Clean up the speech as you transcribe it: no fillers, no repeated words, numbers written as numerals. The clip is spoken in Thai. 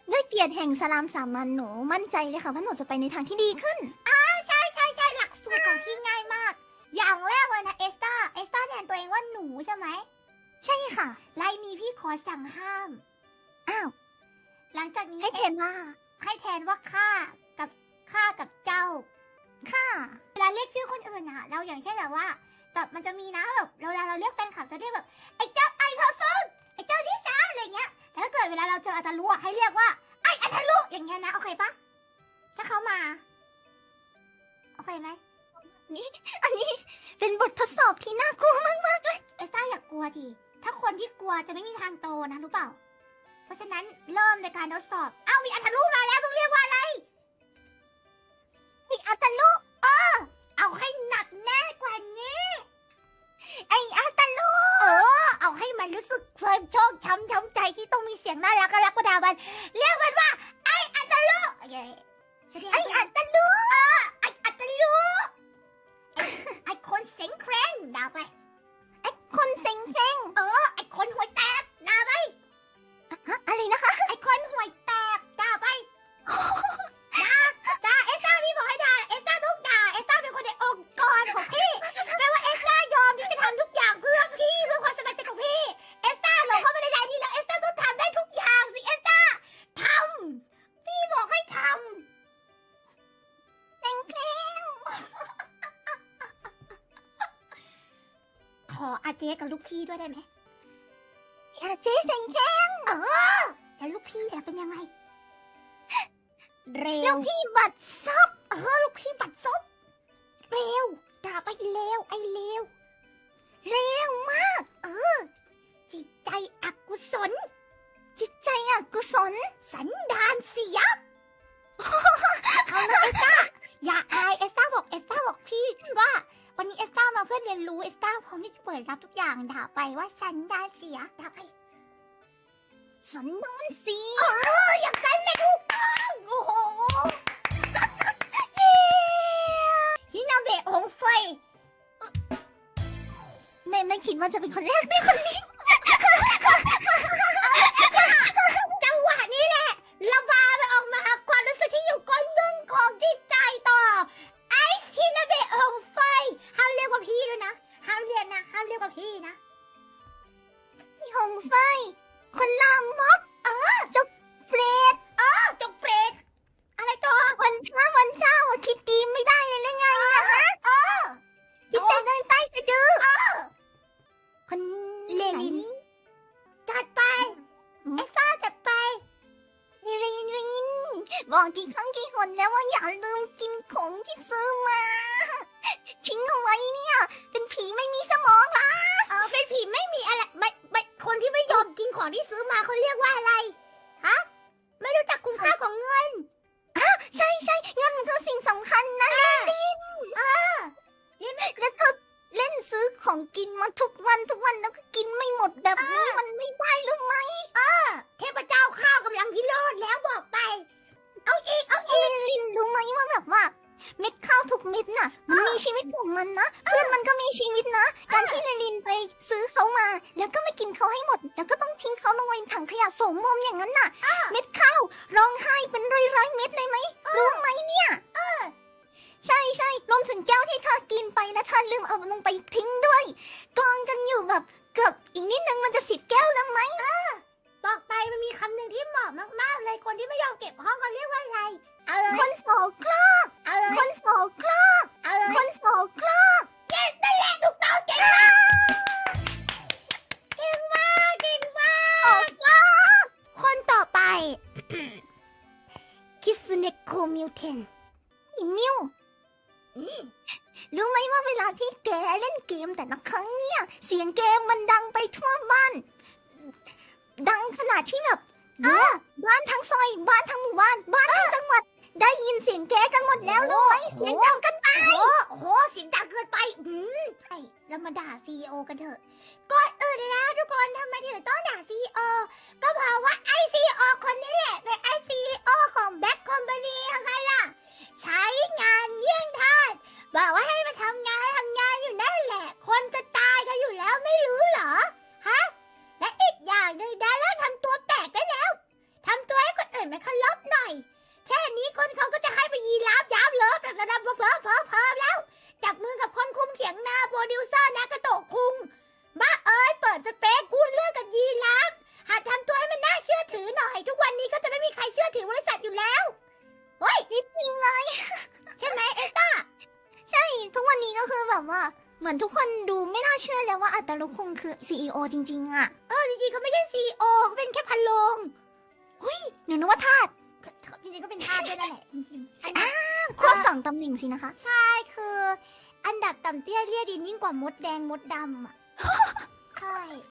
ด้วยเกียรติแห่งสลามสามัญหนูมั่นใจเลยค่ะว่าหนูจะไปในทางที่ดีขึ้นใช่หลักสูตรของพี่ง่ายมากอย่างแรกเลยนะเอสตาแทนตัวเองว่าหนูใช่ไหมใช่ค่ะไลน์นี้พี่ขอสั่งห้ามอ้าวหลังจากนี้ให้แทนว่าข้ากับเจ้าค่ะเวลาเรียกชื่อคนอื่นอะเราอย่างเช่นแบบว่าแบบมันจะมีนะแบบเวลาเราเรียกแฟนคลับจะเรียกแบบไอ้เจ้าไอ้เพอร์ซึนไอ้เจ้าดิซ่าอะไรเงี้ยแต่ถ้าเกิดเวลาเราเจออาจารย์ลุให้เรียกว่าไอ้อาจารย์ลุอย่างเงี้ยนะโอเคปะถ้าเขามาโอเคไหมอันนี้เป็นบททดสอบที่น่ากลัวมากๆเลยเอสซ่าอย่ากกลัวทีถ้าคนที่กลัวจะไม่มีทางโตนะรู้เปล่าเพราะฉะนั้นเริ่มในการทดสอบมีอาจารย์ลุมาแล้วต้องเรียกว่าอะไรมีอาตาลุเอาให้หนักแน่กว่านี้ไออาตาลุเอาให้มันรู้สึกเพลินโชคช้ำใจที่ต้องมีเสียงน่ารักประดามันเรียกมันว่าไออาตาลุไออาตาลุไออาตาลุไอคนเสียงแครงด่าไปไอคนเซ็งเซ็งไอคนห่วยแตกด่าไปอะไรนะคะไอคนห่วยแตกด่าไปด่าเอสซ่าพี่บอกให้ด่าเอสซ่าต้องด่าเอสซ่าเป็นคนในองค์กรของพี่แปลว่าเอสซ่ายอมที่จะทำทุกอย่างเพื่อพี่เพื่อความสบายใจของพี่เอสซ่าหลงเข้ามาในใจนี้แล้วเอสซ่าต้องทำได้ทุกอย่างสิเอสซ่าทำพี่บอกให้ทำเซ็งเซ็งขออาเจกับลูกพี่ด้วยได้ไหมอาเจเซ็งเซ็งแล้วลูกพี่เนี่ยเป็นยังไงเร็วลูกพี่บัดซบลูกพี่บัดซบเร็วด่าไปเร็วไอเร็วเร็วมากจิตใจอกุศลสันดานเสียเอาเลยเอสต้าอย่าอายเอสต้าบอกพี่ว่าวันนี้เอสต้ามาเพื่อเรียนรู้เอสต้าพร้อมที่จะเปิดรับทุกอย่างด่าไปว่าสันดานเสียด่าไปสันดานเสียอย่างนั้นเลยทุกคนโอ้โหฮินาเบะองไฟไม่คิดว่าจะเป็นคนแรกในคนนี้จังหวะนี้แหละระบายไปออกมาความรู้สึกที่อยู่ก้นบึ้งของจิตใจต่อไอซ์ฮินาเบะองไฟห้ามเรียกว่าพี่ด้วยนะห้ามเรียกว่าพี่นะพี่หงไฟคนลามกจกเปรตจกเปรตอะไรต่อวันเจ้าคิดดีไม่ได้เลยหรือไงนะคะคิดแต่เดินใต้สะดือคนเลลินจัดไปเอสซ่าจัดไปลินบอกกี่ครั้งกี่หนแล้วว่าอย่าลืมกินของที่ซื้อมาทิ้งเอาไว้เนี่ยเป็นผีไม่มีสมองล่ะเป็นผีไม่มีอะไรไม่คนที่ไม่ยอมกินของที่ซื้อมาเขาเรียกว่าอะไรฮะไม่รู้จักคุณค่าของเงินใช่เงินคือสิ่งสำคัญนะลินแล้วเธอเล่นซื้อของกินมาทุกวันแล้วก็กินไม่หมดแบบนี้มันไม่ได้หรือไม่เทพเจ้าข้าวกำลังพิโรธแล้วบอกไปเอาอีกลินรู้ไหมว่าแบบว่าเม็ดข้าวทุกเม็ดน่ะมันมีชีวิตของมันนะเพื่อนมันก็มีชีวิตนะการที่ลินไปซื้อเขามาแล้วก็ไม่กินเขาให้หมดแล้วก็ต้องทิ้งเขาลงไว้ถังขยะโสมมอย่างนั้นน่ะเม็ดข้าวร้องไห้เป็นร้อยเม็ดเลยไหมรู้ไหมเนี่ยใช่รวมถึงแก้วที่เธอกินไปนะเธอลืมเอาลงไปทิ้งด้วยกองกันอยู่แบบเกือบอีกนิดนึงมันจะ10 แก้วแล้วไหมบอกไปมันมีคำหนึ่งที่เหมาะมากๆเลยคนที่ไม่ยอมเก็บห้องเขาเรียกว่าอะไรคนโสโครกคนโสโครกเก่งนั่นแหละถูกต้องเก่งมากคนต่อไป คิสึเนะโกมิวเทนมิวรู้ไหมว่าเวลาที่แกเล่นเกมแต่ละครั้งเนี่ยเสียงเกมมันดังไปทั่วบ้านดังขนาดที่แบบบ้านทั้งซอยบ้านทั้งหมู่บ้านทั้งจังหวัดได้ยินเสียงแกกันหมดแล้วรู้ไหมเสียงดังกันไปโอ้โหเสียงดังเกินไปแล้วมาด่าซีอีโอกันเถอะก่อนอื่นเลยนะทุกคนทำไมถึงต้องด่าซีอีโอก็เพราะว่าไอซีอีโอคนนี้แหละเป็นไอซีอีโอของแบ็คคอมพานียังไงล่ะใช้งานเยี่ยงทาสบอกว่าให้มาทำงานอยู่นั่นแหละคนจะตายกันอยู่แล้วไม่รู้เหรอฮะและอีกอย่างหนึ่งได้แล้วทำตัวแปลกได้แล้วทำตัวให้คนอื่นไหมคะลบหน่อยแค่นี้คนเขาก็จะให้ไปยีราฟยับเลิฟระดับเพิ่มแล้วจับมือกับคนคุมเถียงนาโปรดิวเซอร์นะกระโตกคุงบ้าเอ้ยเปิดสเปซกูเลือกกับยีราฟหากทำตัวให้มันน่าเชื่อถือหน่อยทุกวันนี้ก็จะไม่มีใครเชื่อถือบริษัทอยู่แล้วเฮ้ยนิดจริงเลยใช่ไหมเอต้าใช่ทุกวันนี้ก็คือแบบว่าเหมือนทุกคนดูไม่น่าเชื่อแล้วว่าอัตลุคงคือ CEO จริงๆอะจริงๆก็ไม่ใช่ซีโอเขาเป็นแค่พันโลงหนูนึกว่าทาสจริงๆก็เป็นทาสด้วยนั่นแหละจริงๆอันควบสองตำแหน่งสินะคะใช่คืออันดับต่ำเตี้ยเลี่ยดินยิ่งกว่ามดแดงมดดำอ่ะ ใช่